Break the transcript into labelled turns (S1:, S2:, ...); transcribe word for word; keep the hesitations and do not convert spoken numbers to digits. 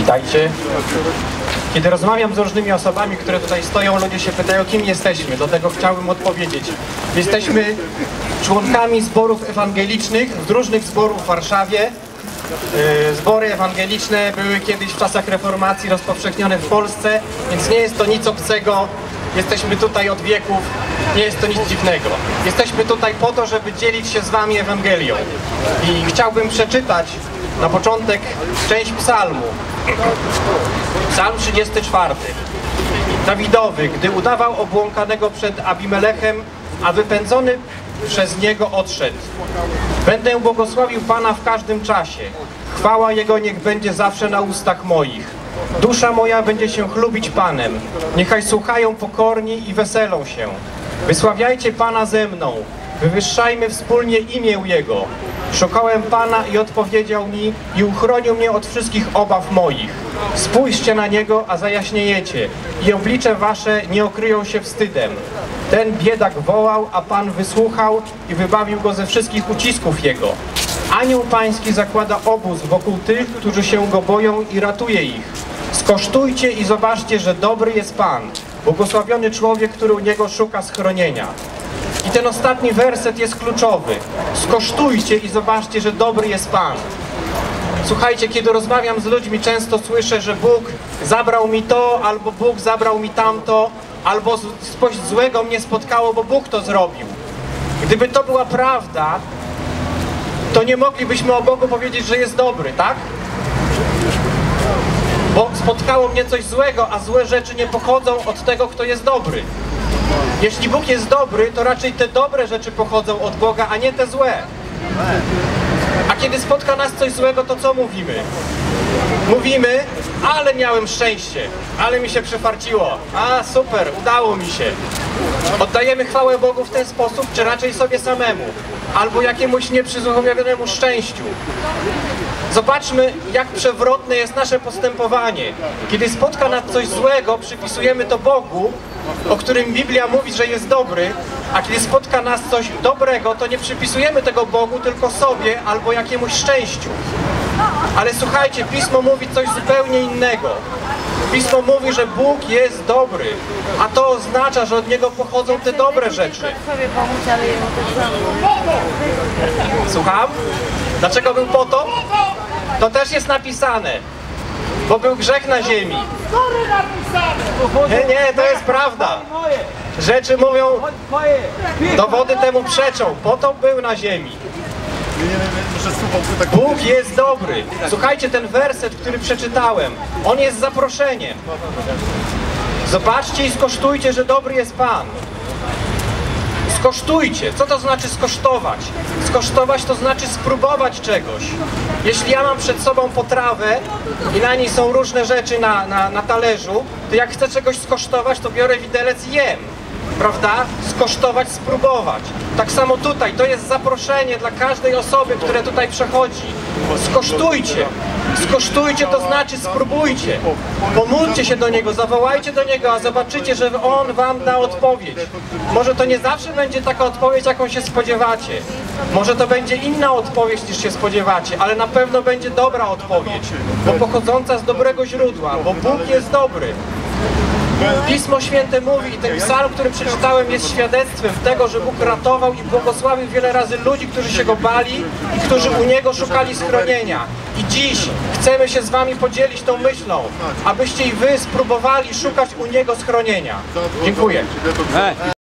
S1: Witajcie. Kiedy rozmawiam z różnymi osobami, które tutaj stoją, ludzie się pytają, kim jesteśmy. Do tego chciałbym odpowiedzieć. Jesteśmy członkami zborów ewangelicznych, z różnych zborów w Warszawie. Zbory ewangeliczne były kiedyś w czasach reformacji rozpowszechnione w Polsce, więc nie jest to nic obcego. Jesteśmy tutaj od wieków, nie jest to nic dziwnego. Jesteśmy tutaj po to, żeby dzielić się z wami Ewangelią. I chciałbym przeczytać na początek część psalmu. Psalm trzydziesty czwarty. Dawidowy, gdy udawał obłąkanego przed Abimelechem, a wypędzony przez niego odszedł. Będę błogosławił Pana w każdym czasie. Chwała Jego niech będzie zawsze na ustach moich. Dusza moja będzie się chlubić Panem. Niechaj słuchają pokorni i weselą się. Wysławiajcie Pana ze mną. Wywyższajmy wspólnie imię Jego. Szukałem Pana i odpowiedział mi i uchronił mnie od wszystkich obaw moich. Spójrzcie na Niego, a zajaśniejecie i oblicze wasze nie okryją się wstydem. Ten biedak wołał, a Pan wysłuchał i wybawił go ze wszystkich ucisków Jego. Anioł Pański zakłada obóz wokół tych, którzy się Go boją i ratuje ich. Skosztujcie i zobaczcie, że dobry jest Pan, błogosławiony człowiek, który u Niego szuka schronienia. I ten ostatni werset jest kluczowy. Skosztujcie i zobaczcie, że dobry jest Pan. Słuchajcie, kiedy rozmawiam z ludźmi, często słyszę, że Bóg zabrał mi to, albo Bóg zabrał mi tamto, albo coś złego mnie spotkało, bo Bóg to zrobił. Gdyby to była prawda, to nie moglibyśmy o Bogu powiedzieć, że jest dobry, tak? Bo spotkało mnie coś złego, a złe rzeczy nie pochodzą od tego, kto jest dobry. Jeśli Bóg jest dobry, to raczej te dobre rzeczy pochodzą od Boga, a nie te złe. A kiedy spotka nas coś złego, to co mówimy? Mówimy, ale miałem szczęście, ale mi się przyfarciło. A super, udało mi się. Oddajemy chwałę Bogu w ten sposób, czy raczej sobie samemu? Albo jakiemuś nieprzyzwyczajonemu szczęściu. Zobaczmy, jak przewrotne jest nasze postępowanie. Kiedy spotka nas coś złego, przypisujemy to Bogu, o którym Biblia mówi, że jest dobry, a kiedy spotka nas coś dobrego, to nie przypisujemy tego Bogu, tylko sobie albo jakiemuś szczęściu. Ale słuchajcie, Pismo mówi coś zupełnie innego. Pismo mówi, że Bóg jest dobry, a to oznacza, że od Niego pochodzą te dobre rzeczy. Słucham? Dlaczego był potop? To też jest napisane, bo był grzech na ziemi. Nie, nie, to jest prawda. Rzeczy mówią, dowody temu przeczą. Potop był na ziemi. Bóg jest dobry. Słuchajcie, ten werset, który przeczytałem, on jest zaproszeniem. Zobaczcie i skosztujcie, że dobry jest Pan. Skosztujcie. Co to znaczy skosztować? Skosztować to znaczy spróbować czegoś. Jeśli ja mam przed sobą potrawę i na niej są różne rzeczy na, na, na talerzu, to jak chcę czegoś skosztować, to biorę widelec i jem. Prawda? Skosztować, spróbować. Tak samo tutaj, to jest zaproszenie dla każdej osoby, która tutaj przechodzi. Skosztujcie. Skosztujcie to znaczy spróbujcie. Pomódlcie się do Niego, zawołajcie do Niego, a zobaczycie, że On wam da odpowiedź. Może to nie zawsze będzie taka odpowiedź, jaką się spodziewacie. Może to będzie inna odpowiedź, niż się spodziewacie, ale na pewno będzie dobra odpowiedź, bo pochodząca z dobrego źródła, bo Bóg jest dobry. Pismo Święte mówi i ten psalm, który przeczytałem, jest świadectwem tego, że Bóg ratował i błogosławił wiele razy ludzi, którzy się Go bali i którzy u Niego szukali schronienia. I dziś chcemy się z wami podzielić tą myślą, abyście i wy spróbowali szukać u Niego schronienia. Dziękuję.